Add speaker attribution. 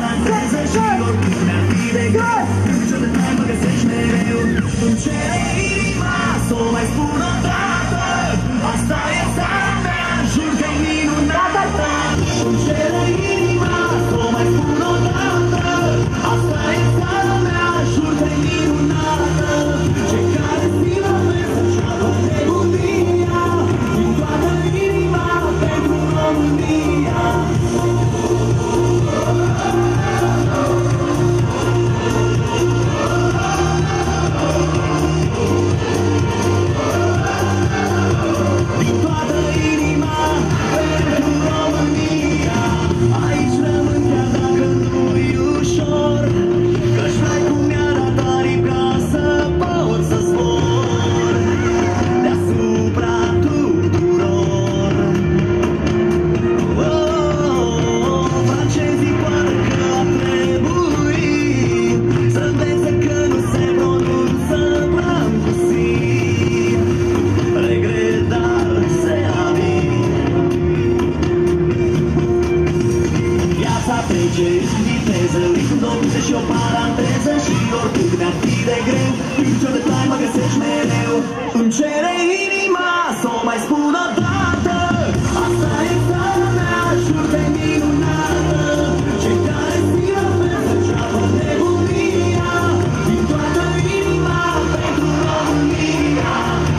Speaker 1: paranteză și oricum mi-ar fi de greu. Ce de mai mă găsești mereu. Îmi cere inima să o mai spun o dată. Asta e țara mea, jur că-i minunată. Îmi cere inima să o mai spun o dată. Asta e țara mea, jur că-i minunată. Cei care stimă mea și-au nebunia din toată inima pentru România. Din toată inima pentru România. Aici rămân chiar dacă nu-i ușor, că-și vrei cum mi-a dat aripi ca să pot să zbor deasupra tuturor. Francezii poate că ar trebui să învețe că nu se pronunță Brancusi. Regret, dar se amin. Viața trece în viteză, îi cu două și o paranteză și oricum mi-ar fi de greu.